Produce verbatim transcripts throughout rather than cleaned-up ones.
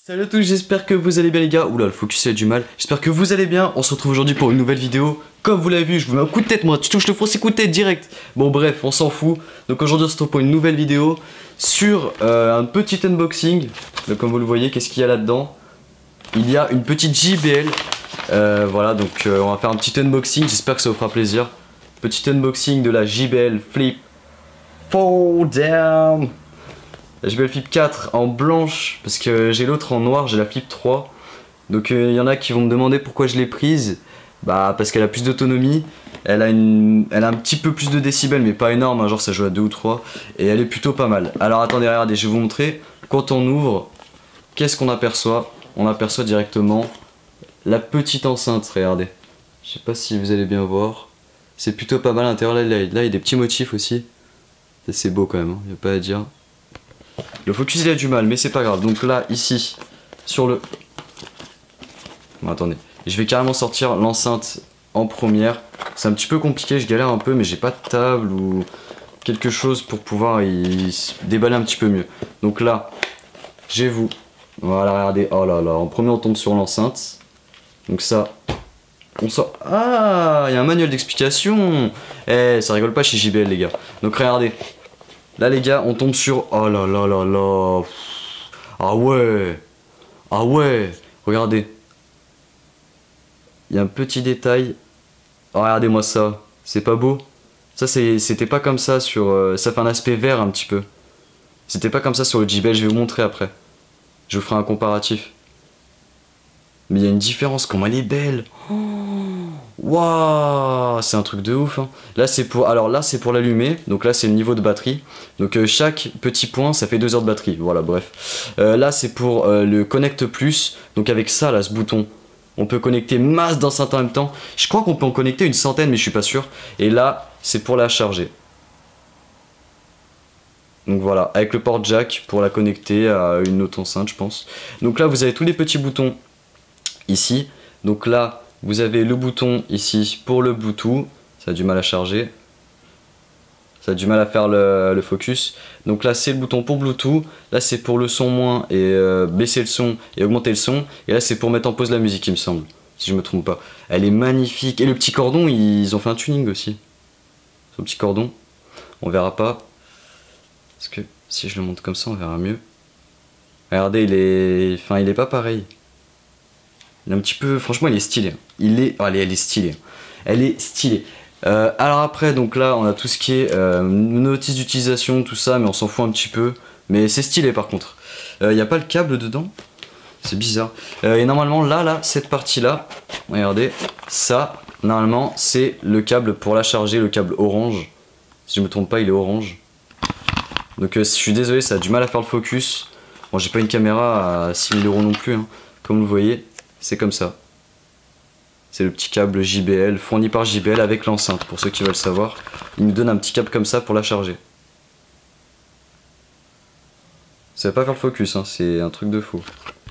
Salut à tous, j'espère que vous allez bien les gars. Oula, le focus a du mal. J'espère que vous allez bien. On se retrouve aujourd'hui pour une nouvelle vidéo. Comme vous l'avez vu, je vous mets un coup de tête moi. Tu touches le faux, c'est coup de tête direct. Bon bref, on s'en fout. Donc aujourd'hui on se retrouve pour une nouvelle vidéo sur euh, un petit unboxing. Donc comme vous le voyez, qu'est-ce qu'il y a là-dedans? Il y a une petite J B L. Euh, voilà, donc euh, on va faire un petit unboxing. J'espère que ça vous fera plaisir. Petit unboxing de la J B L Flip Fold Down. La J B L Flip quatre en blanche, parce que j'ai l'autre en noir, j'ai la Flip trois. Donc il euh, y en a qui vont me demander pourquoi je l'ai prise. Bah parce qu'elle a plus d'autonomie, elle, a une... elle a un petit peu plus de décibels, mais pas énorme, hein, genre ça joue à deux ou trois. Et elle est plutôt pas mal. Alors attendez, regardez, je vais vous montrer. Quand on ouvre, qu'est-ce qu'on aperçoit? On aperçoit directement la petite enceinte, regardez. Je sais pas si vous allez bien voir. C'est plutôt pas mal à l'intérieur, là, là, il y a des petits motifs aussi. C'est beau quand même, hein, y a pas à dire. Le focus il a du mal mais c'est pas grave. Donc là ici sur le... Bon attendez, je vais carrément sortir l'enceinte en première. C'est un petit peu compliqué, je galère un peu mais j'ai pas de table ou quelque chose pour pouvoir y déballer un petit peu mieux. Donc là j'ai vous. Voilà regardez, oh là là, en premier on tombe sur l'enceinte. Donc ça on sort... Ah, il y a un manuel d'explication. Eh, ça rigole pas chez J B L les gars. Donc regardez. Là les gars, on tombe sur... Oh là là là là. Ah ouais. Ah ouais. Regardez. Il y a un petit détail. Oh, regardez-moi ça. C'est pas beau? Ça c'était pas comme ça sur... Euh, ça fait un aspect vert un petit peu. C'était pas comme ça sur le J B L, je vais vous montrer après. Je vous ferai un comparatif. Mais il y a une différence, comment elle est belle. Waouh, wow, c'est un truc de ouf. Hein. Là c'est pour, alors là c'est pour l'allumer. Donc là c'est le niveau de batterie. Donc euh, chaque petit point ça fait deux heures de batterie. Voilà bref. Euh, là c'est pour euh, le connect plus. Donc avec ça là, ce bouton, on peut connecter masse d'enceintes en même temps. Je crois qu'on peut en connecter une centaine mais je suis pas sûr. Et là c'est pour la charger. Donc voilà, avec le port jack pour la connecter à une autre enceinte je pense. Donc là vous avez tous les petits boutons ici. Donc là vous avez le bouton ici pour le Bluetooth. Ça a du mal à charger. Ça a du mal à faire le, le focus. Donc là c'est le bouton pour Bluetooth. Là c'est pour le son moins et euh, baisser le son et augmenter le son. Et là c'est pour mettre en pause la musique il me semble. Si je me trompe pas. Elle est magnifique. Et le petit cordon, ils ont fait un tuning aussi. Ce petit cordon. On verra pas. Parce que si je le monte comme ça on verra mieux. Regardez il est... Enfin il est pas pareil. Il est un petit peu, franchement, il est stylé. Il est, oh, allez, elle est stylée. Elle est stylée. Euh, alors après, donc là, on a tout ce qui est euh, notice d'utilisation, tout ça, mais on s'en fout un petit peu. Mais c'est stylé par contre. Il euh, n'y a pas le câble dedans. C'est bizarre. Euh, et normalement, là, là, cette partie-là, regardez, ça, normalement, c'est le câble pour la charger, le câble orange. Si je me trompe pas, il est orange. Donc euh, je suis désolé, ça a du mal à faire le focus. Bon, j'ai pas une caméra à six mille euros non plus, hein, comme vous le voyez. C'est comme ça. C'est le petit câble J B L, fourni par J B L avec l'enceinte, pour ceux qui veulent savoir. Il nous donne un petit câble comme ça pour la charger. Ça va pas faire le focus, hein, c'est un truc de fou.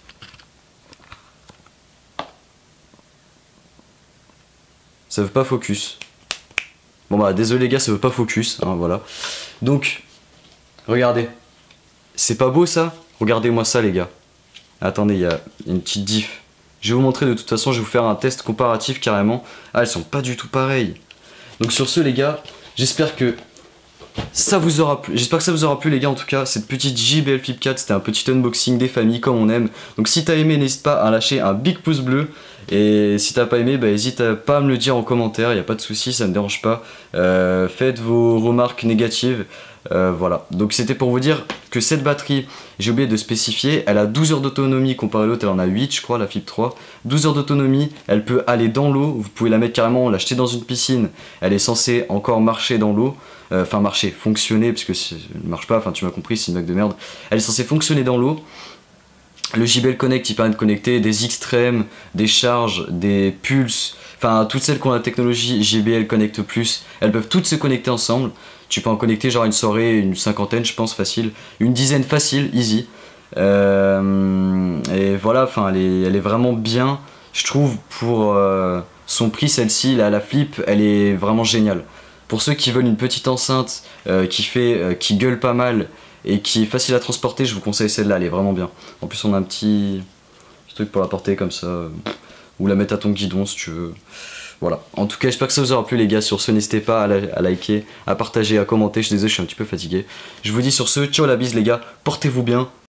Ça veut pas focus. Bon bah désolé les gars, ça veut pas focus, hein, voilà. Donc, regardez. C'est pas beau ça? Regardez-moi ça les gars. Attendez, il y a une petite diff. Je vais vous montrer de toute façon, je vais vous faire un test comparatif carrément. Ah, elles sont pas du tout pareilles. Donc sur ce les gars, j'espère que ça vous aura plu. J'espère que ça vous aura plu les gars en tout cas. Cette petite J B L Flip quatre, c'était un petit unboxing des familles comme on aime. Donc si t'as aimé, n'hésite pas à lâcher un big pouce bleu. Et si t'as pas aimé, bah, n'hésite pas à me le dire en commentaire, il n'y a pas de souci, ça me dérange pas. Euh, faites vos remarques négatives. Euh, voilà, donc c'était pour vous dire que cette batterie, j'ai oublié de spécifier, elle a douze heures d'autonomie comparé à l'autre, elle en a huit je crois, la Flip trois. douze heures d'autonomie, elle peut aller dans l'eau, vous pouvez la mettre carrément, l'acheter dans une piscine, elle est censée encore marcher dans l'eau, euh, enfin marcher, fonctionner, parce que elle ne marche pas, enfin tu m'as compris, c'est une blague de merde, elle est censée fonctionner dans l'eau. Le J B L Connect il permet de connecter des extrêmes, des charges, des pulses, enfin toutes celles qui ont la technologie J B L Connect plus, elles peuvent toutes se connecter ensemble. Tu peux en connecter genre une soirée, une cinquantaine je pense facile, une dizaine facile, easy. Euh, et voilà, enfin elle est, elle est vraiment bien, je trouve pour euh, son prix celle-ci, la, la Flip, elle est vraiment géniale. Pour ceux qui veulent une petite enceinte euh, qui fait, euh, qui gueule pas mal et qui est facile à transporter, je vous conseille celle-là, elle est vraiment bien. En plus on a un petit, petit truc pour la porter comme ça, ou la mettre à ton guidon si tu veux. Voilà, en tout cas j'espère que ça vous aura plu les gars. Sur ce, n'hésitez pas à, à liker, à partager, à commenter. Je suis désolé, je suis un petit peu fatigué. Je vous dis sur ce, ciao la bise les gars, portez-vous bien.